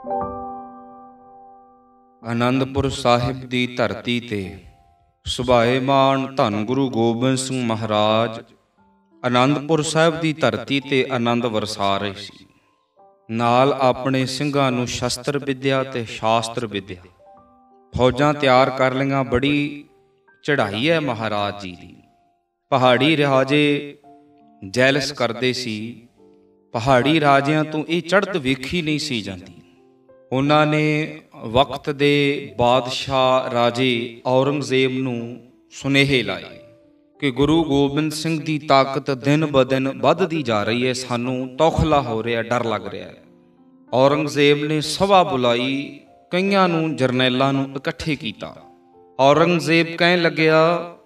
ਆਨੰਦਪੁਰ ਸਾਹਿਬ ਦੀ ਧਰਤੀ ਤੇ ਸੁਭਾਏਮਾਨ ਧੰਨ ਗੁਰੂ ਗੋਬਿੰਦ ਸਿੰਘ ਮਹਾਰਾਜ ਆਨੰਦਪੁਰ ਸਾਹਿਬ ਦੀ ਧਰਤੀ ਤੇ ਆਨੰਦ ਵਰਸਾ ਰਹੇ ਸੀ। ਨਾਲ ਆਪਣੇ ਸਿੰਘਾਂ ਨੂੰ ਸ਼ਸਤਰ ਵਿਦਿਆ ਤੇ ਸ਼ਾਸਤਰ ਵਿਦਿਆ ਫੌਜਾਂ ਤਿਆਰ ਕਰ ਲਈਆਂ। ਬੜੀ ਚੜ੍ਹਾਈ ਹੈ ਮਹਾਰਾਜ ਜੀ ਦੀ। ਪਹਾੜੀ ਰਾਜੇ ਜੈਲਸ ਕਰਦੇ ਸੀ। ਪਹਾੜੀ ਰਾਜਿਆਂ ਤੋਂ ਇਹ ਚੜ੍ਹਤ ਵੇਖੀ ਨਹੀਂ ਸੀ ਜਾਂਦੀ। ਉਹਨਾਂ ਨੇ ਵਕਤ ਦੇ ਬਾਦਸ਼ਾਹ ਰਾਜੇ ਔਰੰਗਜ਼ੇਬ ਨੂੰ ਸੁਨੇਹੇ ਲਾਏ ਕਿ ਗੁਰੂ ਗੋਬਿੰਦ ਸਿੰਘ ਦੀ ਤਾਕਤ ਦਿਨ ਬ ਦਿਨ ਵੱਧਦੀ ਜਾ ਰਹੀ ਹੈ, ਸਾਨੂੰ ਤੌਖਲਾ ਹੋ ਰਿਹਾ, ਡਰ ਲੱਗ ਰਿਹਾ ਹੈ। ਔਰੰਗਜ਼ੇਬ ਨੇ ਸਭਾ ਬੁਲਾਈ, ਕਈਆਂ ਨੂੰ ਜਰਨੈਲਾਂ ਨੂੰ ਇਕੱਠੇ ਕੀਤਾ। ਔਰੰਗਜ਼ੇਬ ਕਹਿਣ ਲੱਗਿਆ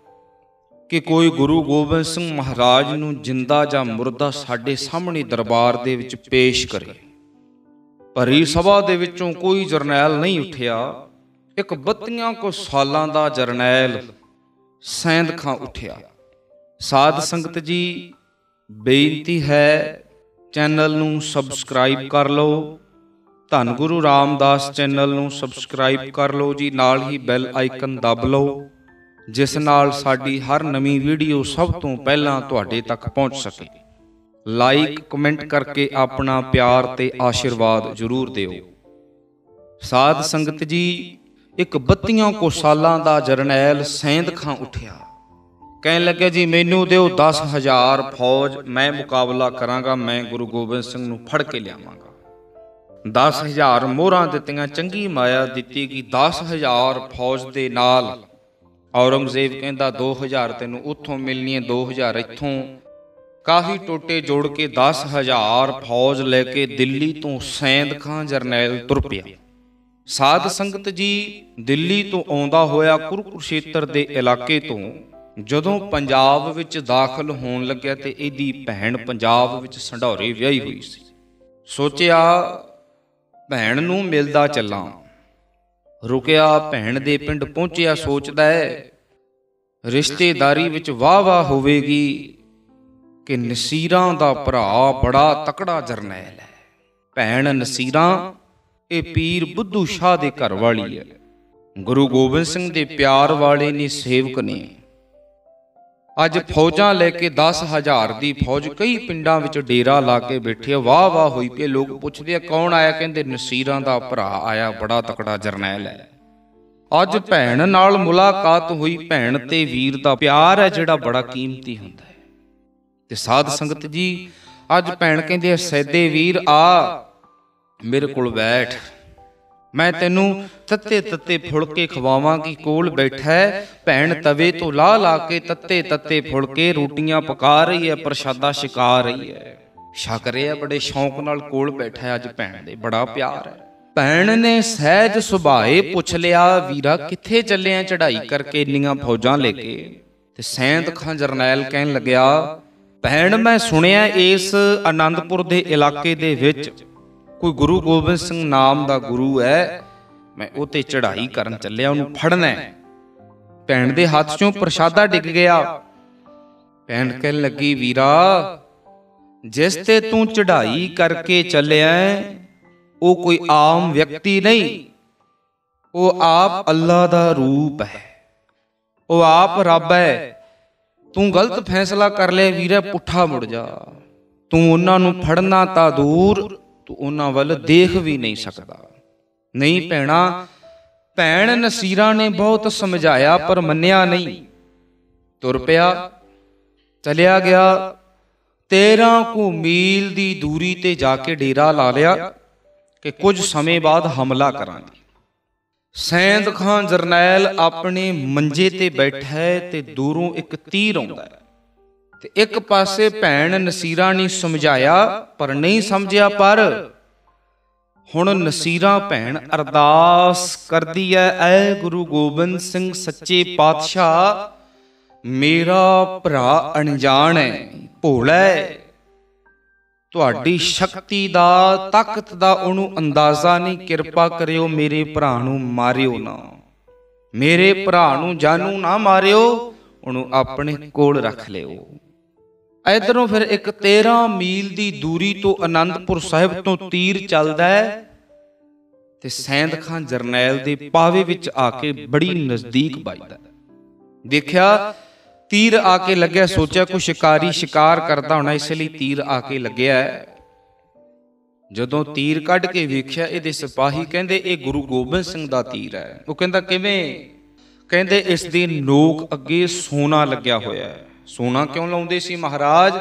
ਕਿ ਕੋਈ ਗੁਰੂ ਗੋਬਿੰਦ ਸਿੰਘ ਮਹਾਰਾਜ ਨੂੰ ਜਿੰਦਾ ਜਾਂ ਮੁਰਦਾ ਸਾਡੇ ਸਾਹਮਣੇ ਦਰਬਾਰ ਦੇ ਵਿੱਚ ਪੇਸ਼ ਕਰੇ। ਭਰੀ ਸਭਾ ਦੇ ਵਿੱਚੋਂ ਕੋਈ ਜਰਨੈਲ ਨਹੀਂ ਉੱਠਿਆ। ਇੱਕ 32 ਕੁ ਸਾਲਾਂ ਦਾ ਜਰਨੈਲ ਸੈਂਦ ਖਾਂ ਉੱਠਿਆ। ਸਾਧ ਸੰਗਤ ਜੀ, ਬੇਨਤੀ ਹੈ ਚੈਨਲ ਨੂੰ ਸਬਸਕ੍ਰਾਈਬ ਕਰ ਲਓ। ਧੰਨ ਗੁਰੂ ਰਾਮਦਾਸ ਚੈਨਲ ਨੂੰ ਸਬਸਕ੍ਰਾਈਬ ਕਰ ਲਓ ਜੀ। ਨਾਲ ਹੀ ਬੈਲ ਆਈਕਨ ਦਬ ਲਓ, ਜਿਸ ਨਾਲ ਸਾਡੀ ਹਰ ਨਵੀਂ ਵੀਡੀਓ ਸਭ ਤੋਂ ਪਹਿਲਾਂ ਤੁਹਾਡੇ ਤੱਕ ਪਹੁੰਚ ਸਕੇ। ਲਾਈਕ ਕਮੈਂਟ ਕਰਕੇ ਆਪਣਾ ਪਿਆਰ ਤੇ ਆਸ਼ੀਰਵਾਦ ਜ਼ਰੂਰ ਦਿਓ। ਸਾਧ ਸੰਗਤ ਜੀ, ਇੱਕ 32 ਕੁ ਸਾਲਾਂ ਦਾ ਜਰਨੈਲ ਸੈਂਦ ਖਾਂ ਉੱਠਿਆ। ਕਹਿਣ ਲੱਗਿਆ ਜੀ ਮੈਨੂੰ ਦਿਓ 10,000 ਫੌਜ, ਮੈਂ ਮੁਕਾਬਲਾ ਕਰਾਂਗਾ, ਮੈਂ ਗੁਰੂ ਗੋਬਿੰਦ ਸਿੰਘ ਨੂੰ ਫੜ ਕੇ ਲਿਆਵਾਂਗਾ। 10,000 ਮੋਹਰਾਂ ਦਿੱਤੀਆਂ, ਚੰਗੀ ਮਾਇਆ ਦਿੱਤੀ ਕਿ 10,000 ਫੌਜ ਦੇ ਨਾਲ। ਔਰੰਗਜ਼ੇਬ ਕਹਿੰਦਾ 2,000 ਤੈਨੂੰ ਉੱਥੋਂ ਮਿਲਣੀਆਂ, 2,000 ਇੱਥੋਂ। ਕਾਫੀ ਟੋਟੇ ਜੋੜ ਕੇ 10,000 ਫੌਜ ਲੈ ਕੇ ਦਿੱਲੀ ਤੋਂ ਸੈਂਦ ਖਾਂ ਜਰਨੈਲ ਤੁਰ ਪਿਆ। ਸਾਧ ਸੰਗਤ ਜੀ, ਦਿੱਲੀ ਤੋਂ ਆਉਂਦਾ ਹੋਇਆ ਕੁਰੂਕਸ਼ੇਤਰ ਦੇ ਇਲਾਕੇ ਤੋਂ ਜਦੋਂ ਪੰਜਾਬ ਵਿੱਚ ਦਾਖਲ ਹੋਣ ਲੱਗਿਆ ਤੇ ਇਹਦੀ ਭੈਣ ਪੰਜਾਬ ਵਿੱਚ ਸੰਢੌਰੇ ਵਿਆਹੀ ਹੋਈ ਸੀ। ਸੋਚਿਆ ਭੈਣ ਨੂੰ ਮਿਲਦਾ ਚੱਲਾਂ। ਰੁਕਿਆ, ਭੈਣ ਦੇ ਪਿੰਡ ਪਹੁੰਚਿਆ। ਸੋਚਦਾ ਹੈ ਰਿਸ਼ਤੇਦਾਰੀ ਵਿੱਚ ਵਾਹ ਹੋਵੇਗੀ ਕਿ ਨਸੀਰਾਂ ਦਾ ਭਰਾ ਬੜਾ ਤਕੜਾ ਜਰਨੈਲ ਹੈ। ਭੈਣ ਨਸੀਰਾਂ ਇਹ ਪੀਰ ਬੁੱਧੂ ਸ਼ਾਹ ਦੇ ਘਰ ਵਾਲੀ ਹੈ। ਗੁਰੂ ਗੋਬਿੰਦ ਸਿੰਘ ਦੇ ਪਿਆਰ ਵਾਲੇ ਨੇ, ਸੇਵਕ ਨੇ। ਅੱਜ ਫੌਜਾਂ ਲੈ ਕੇ 10,000 ਦੀ ਫੌਜ ਕਈ ਪਿੰਡਾਂ ਵਿੱਚ ਡੇਰਾ ਲਾ ਕੇ ਬੈਠੇ। ਵਾਹ ਹੋਈ ਪਈ। ਲੋਕ ਪੁੱਛਦੇ ਆ ਕੌਣ ਆਇਆ? ਕਹਿੰਦੇ ਨਸੀਰਾਂ ਦਾ ਭਰਾ ਆਇਆ, ਬੜਾ ਤਕੜਾ ਜਰਨੈਲ ਹੈ। ਅੱਜ ਭੈਣ ਨਾਲ ਮੁਲਾਕਾਤ ਹੋਈ। ਭੈਣ ਤੇ ਵੀਰ ਦਾ ਪਿਆਰ ਹੈ ਜਿਹੜਾ ਬੜਾ ਕੀਮਤੀ ਹੁੰਦਾ ਹੈ। ਤੇ ਸਾਧ ਸੰਗਤ ਜੀ, ਅੱਜ ਭੈਣ ਕਹਿੰਦੇ ਸੈਦੇ ਵੀਰ ਆ ਮੇਰੇ ਕੋਲ ਬੈਠ, ਮੈਂ ਤੈਨੂੰ ਤੱਤੇ ਫੁਲਕੇ ਖਵਾਵਾਂਗੀ। ਕੋਲ ਬੈਠਾ ਹੈ ਭੈਣ, ਤਵੇ ਤੋਂ ਲਾ ਕੇ ਤੱਤੇ ਫੁਲਕੇ ਰੋਟੀਆਂ ਪਕਾ ਰਹੀ ਹੈ, ਪ੍ਰਸ਼ਾਦਾ ਛਕਾ ਰਹੀ ਹੈ, ਛਕ ਰਿਹਾ ਬੜੇ ਸ਼ੌਂਕ ਨਾਲ। ਕੋਲ ਬੈਠਾ ਹੈ ਅੱਜ ਭੈਣ ਦੇ, ਬੜਾ ਪਿਆਰ ਹੈ। ਭੈਣ ਨੇ ਸਹਿਜ ਸੁਭਾਏ ਪੁੱਛ ਲਿਆ ਵੀਰਾ ਕਿੱਥੇ ਚੱਲਿਆ ਚੜ੍ਹਾਈ ਕਰਕੇ ਇੰਨੀਆਂ ਫੌਜਾਂ ਲੈ ਕੇ? ਤੇ ਸੈਂਦ ਖਾਂ ਜਰਨੈਲ ਕਹਿਣ ਲੱਗਿਆ ਭੈਣ, ਮੈਂ ਸੁਣਿਆ ਇਸ ਆਨੰਦਪੁਰ ਦੇ ਇਲਾਕੇ ਦੇ ਵਿੱਚ ਕੋਈ ਗੁਰੂ ਗੋਬਿੰਦ ਸਿੰਘ ਨਾਮ ਦਾ ਗੁਰੂ ਹੈ, ਮੈਂ ਉਹ ਤੇ ਚੜ੍ਹਾਈ ਕਰਨ ਚੱਲਿਆ, ਉਹਨੂੰ ਫੜਨਾ ਹੈ। ਭੈਣ ਦੇ ਹੱਥ ਚੋਂ ਪ੍ਰਸ਼ਾਦਾ ਡਿੱਗ ਗਿਆ। ਭੈਣ ਕਹਿਣ ਲੱਗੀ ਵੀਰਾ, ਜਿਸ ਤੇ ਤੂੰ ਚੜ੍ਹਾਈ ਕਰਕੇ ਚੱਲਿਆ ਉਹ ਕੋਈ ਆਮ ਵਿਅਕਤੀ ਨਹੀਂ, ਉਹ ਆਪ ਅੱਲਾ ਦਾ ਰੂਪ ਹੈ, ਉਹ ਆਪ ਰੱਬ ਹੈ। ਤੂੰ ਗਲਤ ਫੈਸਲਾ ਕਰ ਲਿਆ ਵੀਰਾ, ਪੁੱਠਾ ਮੁੜ ਜਾ। ਤੂੰ ਉਹਨਾਂ ਨੂੰ ਫੜਨਾ ਤਾਂ ਦੂਰ, ਤੂੰ ਉਹਨਾਂ ਵੱਲ ਦੇਖ ਵੀ ਨਹੀਂ ਸਕਦਾ। ਨਹੀਂ ਭੈਣਾ, ਭੈਣ ਨਸੀਰਾਂ ਨੇ ਬਹੁਤ ਸਮਝਾਇਆ ਪਰ ਮੰਨਿਆ ਨਹੀਂ। ਤੁਰ ਪਿਆ, ਚਲਿਆ ਗਿਆ। 13 ਕੁ ਮੀਲ ਦੀ ਦੂਰੀ ਤੇ ਜਾ ਕੇ ਡੇਰਾ ਲਾ ਲਿਆ ਕਿ ਕੁਝ ਸਮੇਂ ਬਾਅਦ ਹਮਲਾ ਕਰਾਂਗੇ। ਸੈਂਦ ਖਾਂ ਜਰਨੈਲ ਆਪਣੇ ਮੰਜੇ ਤੇ ਬੈਠਾ ਹੈ ਤੇ ਦੂਰੋਂ ਇੱਕ ਤੀਰ ਆਉਂਦਾ ਹੈ। ਤੇ ਇੱਕ ਪਾਸੇ ਭੈਣ ਨਸੀਰਾਂ ਨੇ ਸਮਝਾਇਆ ਪਰ ਨਹੀਂ ਸਮਝਿਆ। ਪਰ ਹੁਣ ਨਸੀਰਾਂ ਭੈਣ ਅਰਦਾਸ ਕਰਦੀ ਹੈ, ਐ ਗੁਰੂ ਗੋਬਿੰਦ ਸਿੰਘ ਸੱਚੇ ਪਾਤਸ਼ਾਹ, ਮੇਰਾ ਭਰਾ ਅਣਜਾਣ ਹੈ, ਭੋਲਾ ਹੈ, ਤੁਹਾਡੀ ਸ਼ਕਤੀ ਦਾ, ਤਾਕਤ ਦਾ ਉਹਨੂੰ ਅੰਦਾਜ਼ਾ ਨਹੀਂ। ਕਿਰਪਾ ਕਰਿਓ ਮੇਰੇ ਭਰਾ ਨੂੰ ਮਾਰਿਓ ਨਾ, ਮੇਰੇ ਭਰਾ ਨੂੰ ਜਾਨੂ ਨਾ ਮਾਰਿਓ, ਉਹਨੂੰ ਆਪਣੇ ਕੋਲ ਰੱਖ ਲਿਓ। ਇਧਰੋਂ ਫਿਰ ਇੱਕ 13 ਮੀਲ ਦੀ ਦੂਰੀ ਤੋਂ ਆਨੰਦਪੁਰ ਸਾਹਿਬ ਤੋਂ ਤੀਰ ਚੱਲਦਾ ਹੈ ਤੇ ਸੈਂਦ ਖਾਂ ਜਰਨੈਲ ਦੇ ਪਾਵੇ ਵਿੱਚ ਆ ਕੇ ਬੜੀ ਨਜ਼ਦੀਕ ਵੱਜਦਾ। ਦੇਖਿਆ ਤੀਰ ਆ ਕੇ ਲੱਗਿਆ, ਸੋਚਿਆ ਕੋਈ ਸ਼ਿਕਾਰੀ ਸ਼ਿਕਾਰ ਕਰਦਾ ਹੋਣਾ, ਇਸ ਲਈ ਤੀਰ ਆ ਕੇ ਲੱਗਿਆ। ਜਦੋਂ ਤੀਰ ਕੱਢ ਕੇ ਵੇਖਿਆ, ਇਹਦੇ ਸਿਪਾਹੀ ਕਹਿੰਦੇ ਇਹ ਗੁਰੂ ਗੋਬਿੰਦ ਸਿੰਘ ਦਾ ਤੀਰ ਹੈ। ਉਹ ਕਹਿੰਦਾ ਕਿਵੇਂ? ਕਹਿੰਦੇ ਇਸ ਦੀ ਨੋਕ ਅੱਗੇ ਸੋਨਾ ਲੱਗਿਆ ਹੋਇਆ ਹੈ। ਸੋਨਾ ਕਿਉਂ ਲਾਉਂਦੇ ਸੀ ਮਹਾਰਾਜ?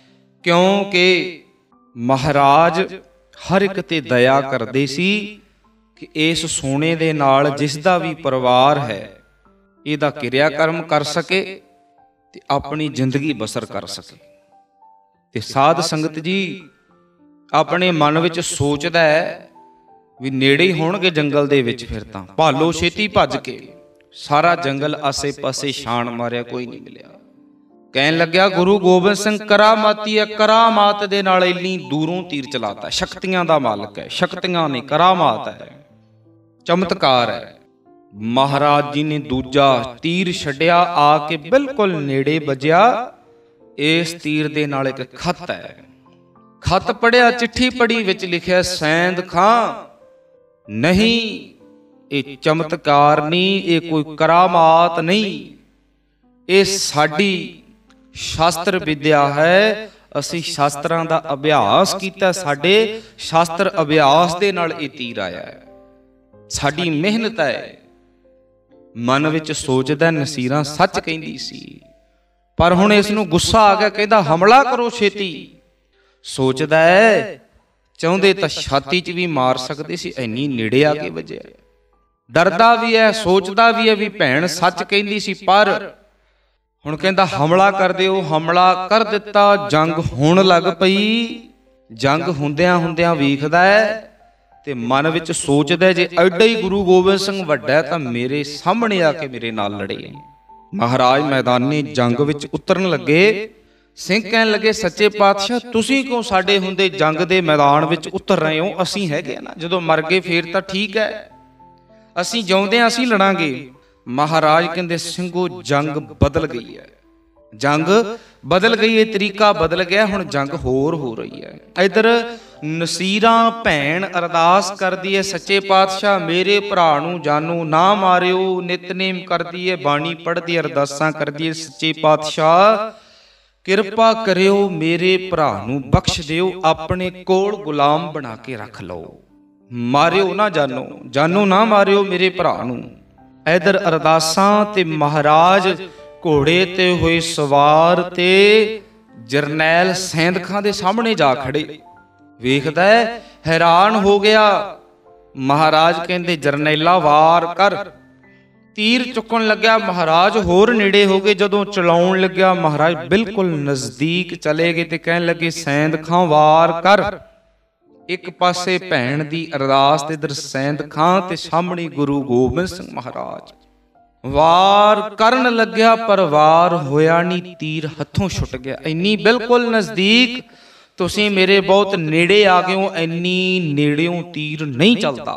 ਕਿਉਂਕਿ ਮਹਾਰਾਜ ਹਰ ਇੱਕ ਤੇ ਦਇਆ ਕਰਦੇ ਸੀ ਕਿ ਇਸ ਸੋਨੇ ਦੇ ਨਾਲ ਜਿਸ ਦਾ ਵੀ ਪਰਿਵਾਰ ਹੈ ਇਹਦਾ ਕਿਰਿਆ ਕਰਮ ਕਰ ਸਕੇ ਤੇ ਆਪਣੀ ਜ਼ਿੰਦਗੀ ਬਸਰ ਕਰ ਸਕੇ। ਤੇ ਸਾਧ ਸੰਗਤ ਜੀ ਆਪਣੇ ਮਨ ਵਿੱਚ ਸੋਚਦਾ ਹੈ ਵੀ ਨੇੜੇ ਹੀ ਹੋਣਗੇ ਜੰਗਲ ਦੇ ਵਿੱਚ, ਫਿਰ ਤਾਂ ਭਾਲੋ ਛੇਤੀ ਭੱਜ ਕੇ। ਸਾਰਾ ਜੰਗਲ ਆਸੇ ਪਾਸੇ ਛਾਣ ਮਾਰਿਆ, ਕੋਈ ਨਹੀਂ ਮਿਲਿਆ। ਕਹਿਣ ਲੱਗਿਆ ਗੁਰੂ ਗੋਬਿੰਦ ਸਿੰਘ ਕਰਾਮਾਤੀ ਹੈ, ਕਰਾਮਾਤ ਦੇ ਨਾਲ ਇੰਨੀ ਦੂਰੋਂ ਤੀਰ ਚਲਾਤਾ। ਸ਼ਕਤੀਆਂ ਦਾ ਮਾਲਕ ਹੈ, ਸ਼ਕਤੀਆਂ ਨੇ, ਕਰਾਮਾਤ ਹੈ, ਚਮਤਕਾਰ ਹੈ। ਮਹਾਰਾਜ ਜੀ ਨੇ ਦੂਜਾ ਤੀਰ ਛੱਡਿਆ, ਆ ਕੇ ਬਿਲਕੁਲ ਨੇੜੇ ਵੱਜਿਆ। ਇਸ ਤੀਰ ਦੇ ਨਾਲ ਇੱਕ ਖੱਤ ਹੈ। ਖੱਤ ਪੜਿਆ, ਚਿੱਠੀ ਪੜੀ, ਵਿੱਚ ਲਿਖਿਆ ਸੈਂਦ ਖਾਂ ਨਹੀਂ, ਇਹ ਚਮਤਕਾਰ ਨਹੀਂ, ਇਹ ਕੋਈ ਕਰਾਮਾਤ ਨਹੀਂ, ਇਹ ਸਾਡੀ ਸ਼ਾਸਤਰ ਵਿਦਿਆ ਹੈ। ਅਸੀਂ ਸ਼ਾਸਤਰਾਂ ਦਾ ਅਭਿਆਸ ਕੀਤਾ, ਸਾਡੇ ਸ਼ਾਸਤਰ ਅਭਿਆਸ ਦੇ ਨਾਲ ਇਹ ਤੀਰ ਆਇਆ ਹੈ, ਸਾਡੀ ਮਿਹਨਤ ਹੈ। ਮਨ ਵਿੱਚ ਸੋਚਦਾ ਨਸੀਰਾਂ ਸੱਚ ਕਹਿੰਦੀ ਸੀ, ਪਰ ਹੁਣ ਇਸ ਨੂੰ ਗੁੱਸਾ ਆ ਗਿਆ। ਕਹਿੰਦਾ ਹਮਲਾ ਕਰੋ ਛੇਤੀ। ਸੋਚਦਾ ਹੈ ਚਾਹੁੰਦੇ ਤਾਂ ਛਾਤੀ 'ਚ ਵੀ ਮਾਰ ਸਕਦੇ ਸੀ, ਇੰਨੀ ਨੇੜੇ ਆ ਕੇ ਵੱਜਿਆ। ਡਰਦਾ ਵੀ ਹੈ, ਸੋਚਦਾ ਵੀ ਹੈ ਵੀ ਭੈਣ ਸੱਚ ਕਹਿੰਦੀ ਸੀ, ਪਰ ਹੁਣ ਕਹਿੰਦਾ ਹਮਲਾ ਕਰ ਦਿਓ। ਹਮਲਾ ਕਰ ਦਿੱਤਾ। ਜੰਗ ਹੋਣ ਲੱਗ ਪਈ। ਜੰਗ ਹੁੰਦਿਆਂ ਹੁੰਦਿਆਂ ਵੇਖਦਾ ਹੈ ਤੇ ਮਨ ਵਿੱਚ ਸੋਚਦਾ ਜੇ ਐਡਾ ਹੀ ਗੁਰੂ ਗੋਬਿੰਦ ਸਿੰਘ ਵੱਡਾ ਤਾਂ ਮੇਰੇ ਸਾਹਮਣੇ ਆ ਕੇ ਮੇਰੇ ਨਾਲ ਲੜੇ। ਮਹਾਰਾਜ ਮੈਦਾਨੇ ਜੰਗ ਵਿੱਚ ਉਤਰਨ ਲੱਗੇ। ਸਿੰਘ ਕਹਿਣ ਲੱਗੇ ਸੱਚੇ ਪਾਤਸ਼ਾਹ ਤੁਸੀਂ ਕਿਉਂ ਸਾਡੇ ਹੁੰਦੇ ਜੰਗ ਦੇ ਮੈਦਾਨ ਵਿੱਚ ਉਤਰ ਰਹੇ ਹੋ? ਅਸੀਂ ਹੈਗੇ ਨਾ, ਜਦੋਂ ਮਰ ਗਏ ਫੇਰ ਤਾਂ ਠੀਕ ਹੈ, ਅਸੀਂ ਜਿਉਂਦੇ ਅਸੀਂ ਲੜਾਂਗੇ। ਮਹਾਰਾਜ ਕਹਿੰਦੇ ਸਿੰਘੋ ਜੰਗ ਬਦਲ ਗਈ ਹੈ, ਜੰਗ ਬਦਲ ਗਈ ਹੈ, ਤਰੀਕਾ ਬਦਲ ਗਿਆ, ਹੁਣ ਜੰਗ ਹੋਰ ਹੋ ਰਹੀ ਹੈ। ਇਧਰ ਨਸੀਰਾਂ ਭੈਣ ਅਰਦਾਸ ਕਰਦੀ ਹੈ ਸੱਚੇ ਪਾਤਸ਼ਾਹ ਮੇਰੇ ਭਰਾ ਨੂੰ ਜਾਨੂ ਨਾ ਮਾਰਿਓ। ਨਿਤਨੇਮ ਕਰਦੀ ਹੈ, ਬਾਣੀ ਪੜ੍ਹਦੀ, ਅਰਦਾਸਾਂ ਕਰਦੀ ਹੈ ਸੱਚੇ ਪਾਤਸ਼ਾਹ ਕਿਰਪਾ ਕਰਿਓ, ਮੇਰੇ ਭਰਾ ਨੂੰ ਬਖਸ਼ ਦਿਓ, ਆਪਣੇ ਕੋਲ ਗੁਲਾਮ ਬਣਾ ਕੇ ਰੱਖ ਲਓ, ਮਾਰਿਓ ਨਾ ਜਾਨੋ, ਜਾਨੋ ਨਾ ਮਾਰਿਓ ਮੇਰੇ ਭਰਾ ਨੂੰ। ਇਧਰ ਅਰਦਾਸਾਂ ਤੇ ਮਹਾਰਾਜ ਘੋੜੇ ਤੇ ਹੋਏ ਸਵਾਰ ਤੇ ਜਰਨੈਲ ਸੈਂਦ ਖਾਂ ਦੇ ਸਾਹਮਣੇ ਜਾ ਖੜੇ। ਵੇਖਦਾ ਹੈ, ਹੈਰਾਨ ਹੋ ਗਿਆ। ਮਹਾਰਾਜ ਕਹਿੰਦੇ ਜਰਨੈਲਾ ਵਾਰ ਕਰ। ਤੀਰ ਚੁੱਕਣ ਲੱਗਿਆ, ਮਹਾਰਾਜ ਹੋਰ ਨੇੜੇ ਹੋ ਗਏ। ਜਦੋਂ ਚਲਾਉਣ ਲੱਗਿਆ ਮਹਾਰਾਜ ਬਿਲਕੁਲ ਨਜ਼ਦੀਕ ਚਲੇ ਗਏ ਤੇ ਕਹਿਣ ਲੱਗੇ ਸੈਂਦ ਖਾਂ ਵਾਰ ਕਰ। ਇੱਕ ਪਾਸੇ ਭੈਣ ਦੀ ਅਰਦਾਸ ਤੇ ਇਧਰ ਸੈਂਦ ਖਾਂ ਤੇ ਸਾਹਮਣੇ ਗੁਰੂ ਗੋਬਿੰਦ ਸਿੰਘ ਮਹਾਰਾਜ। ਵਾਰ ਕਰਨ ਲੱਗਿਆ ਪਰ ਵਾਰ ਹੋਇਆ ਨਹੀਂ, ਤੀਰ ਹੱਥੋਂ ਛੁੱਟ ਗਿਆ। ਇੰਨੀ ਬਿਲਕੁਲ ਨਜ਼ਦੀਕ, ਤੁਸੀਂ ਮੇਰੇ ਬਹੁਤ ਨੇੜੇ ਆ ਗਏ ਹੋ, ਇੰਨੀ ਨੇੜਿਓਂ ਤੀਰ ਨਹੀਂ ਚੱਲਦਾ।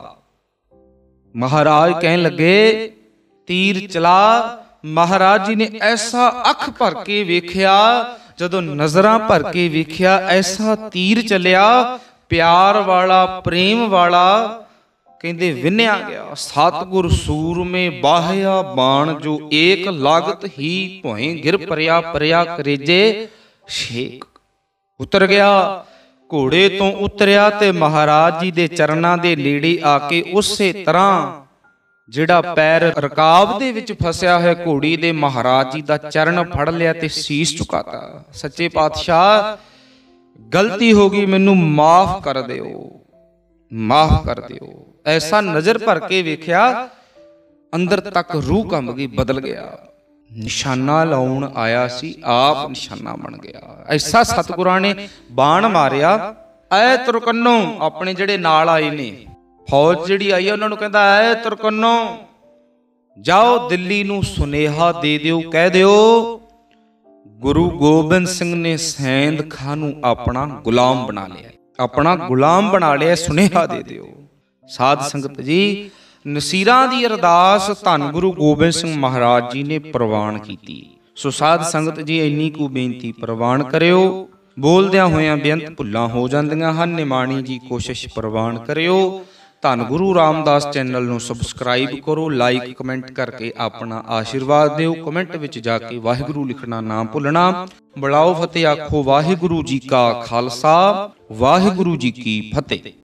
ਮਹਾਰਾਜ ਕਹਿਣ ਲੱਗੇ ਤੀਰ ਚਲਾ। ਮਹਾਰਾਜ ਜੀ ਨੇ ਐਸਾ ਅੱਖ ਭਰ ਕੇ ਵੇਖਿਆ, ਜਦੋਂ ਨਜ਼ਰਾਂ ਭਰ ਕੇ ਵੇਖਿਆ, ਐਸਾ ਤੀਰ ਚੱਲਿਆ ਪਿਆਰ ਵਾਲਾ, ਪ੍ਰੇਮ ਵਾਲਾ। ਕਹਿੰਦੇ ਵਿੰਨਿਆ ਗਿਆ। ਸਤਿਗੁਰ ਸੂਰਮੇ ਬਾਹਿਆ ਬਾਣ, ਜੋ ਏਕ ਲਾਗਤ ਹੀ ਭੋਏ ਗਿਰ ਪਰਿਆ, ਪਰਿਆ ਕਰੇਜੇ ਛੇਕ। ਉਤਰ ਗਿਆ, ਘੋੜੇ ਤੋਂ ਉਤਰਿਆ ਤੇ ਮਹਾਰਾਜ ਜੀ ਦੇ ਚਰਨਾਂ ਦੇ ਨੇੜੇ ਆ ਕੇ ਉਸੇ ਤਰ੍ਹਾਂ ਜਿਹੜਾ ਪੈਰ ਰਕਾਬ ਦੇ ਵਿੱਚ ਫਸਿਆ ਹੋਇਆ ਘੋੜੀ ਦੇ, ਮਹਾਰਾਜ ਜੀ ਦਾ ਚਰਨ ਫੜ ਲਿਆ ਤੇ ਸੀਸ ਝੁਕਾਤਾ। ਸੱਚੇ ਪਾਤਸ਼ਾਹ ਗਲਤੀ ਹੋ ਗਈ, ਮੈਨੂੰ ਮਾਫ ਕਰ ਦਿਓ, ਮਾਫ ਕਰ ਦਿਓ। ਐਸਾ ਨਜ਼ਰ ਭਰ ਕੇ ਵੇਖਿਆ, ਅੰਦਰ ਤੱਕ ਰੂਹ ਕੰਬ ਗਈ, ਬਦਲ ਗਿਆ। ਨਿਸ਼ਾਨਾ ਲਾਉਣ ਆਇਆ ਸੀ, ਆਪ ਨਿਸ਼ਾਨਾ ਬਣ ਗਿਆ। ਐਸਾ ਸਤਿਗੁਰਾਂ ਨੇ ਬਾਣ ਮਾਰਿਆ। ਐ ਤੁਰਕੰਨੋ, ਆਪਣੇ ਜਿਹੜੇ ਨਾਲ ਆਏ ਨੇ ਫੌਜ ਜਿਹੜੀ ਆਈ ਹੈ ਉਹਨਾਂ ਨੂੰ ਕਹਿੰਦਾ ਐ ਤੁਰਕੰਨੋ ਜਾਓ ਦਿੱਲੀ ਨੂੰ ਸੁਨੇਹਾ ਦੇ ਦਿਓ, ਕਹਿ ਦਿਓ ਗੁਰੂ ਗੋਬਿੰਦ ਸਿੰਘ ਨੇ ਸੈਂਦ ਖਾਂ ਨੂੰ ਆਪਣਾ ਗੁਲਾਮ ਬਣਾ ਲਿਆ, ਆਪਣਾ ਗੁਲਾਮ ਬਣਾ ਲਿਆ, ਸੁਨੇਹਾ ਦੇ ਦਿਓ। ਸਾਧ ਸੰਗਤ ਜੀ, ਨਸੀਰਾਂ ਦੀ ਅਰਦਾਸ ਧੰਨ ਗੁਰੂ ਗੋਬਿੰਦ ਸਿੰਘ ਮਹਾਰਾਜ ਜੀ ਨੇ ਪ੍ਰਵਾਨ ਕੀਤੀ। ਸੋ ਸਾਧ ਸੰਗਤ ਜੀ, ਇੰਨੀ ਕੁ ਬੇਨਤੀ ਪ੍ਰਵਾਨ ਕਰਿਓ। ਬੋਲਦਿਆਂ ਹੋਇਆਂ ਬੇਅੰਤ ਭੁੱਲਾਂ ਹੋ ਜਾਂਦੀਆਂ ਹਨ, ਨਿਮਾਣੀ ਜੀ ਕੋਸ਼ਿਸ਼ ਪ੍ਰਵਾਨ ਕਰਿਓ। ਧੰਨ ਗੁਰੂ ਰਾਮਦਾਸ ਚੈਨਲ ਨੂੰ ਸਬਸਕ੍ਰਾਈਬ ਕਰੋ, ਲਾਈਕ ਕਮੈਂਟ ਕਰਕੇ ਆਪਣਾ ਆਸ਼ੀਰਵਾਦ ਦਿਓ। ਕਮੈਂਟ ਵਿੱਚ ਜਾ ਕੇ ਵਾਹਿਗੁਰੂ ਲਿਖਣਾ ਨਾ ਭੁੱਲਣਾ। ਬੁਲਾਓ ਫਤਿਹ, ਆਖੋ ਵਾਹਿਗੁਰੂ ਜੀ ਕਾ ਖਾਲਸਾ, ਵਾਹਿਗੁਰੂ ਜੀ ਕੀ ਫਤਿਹ।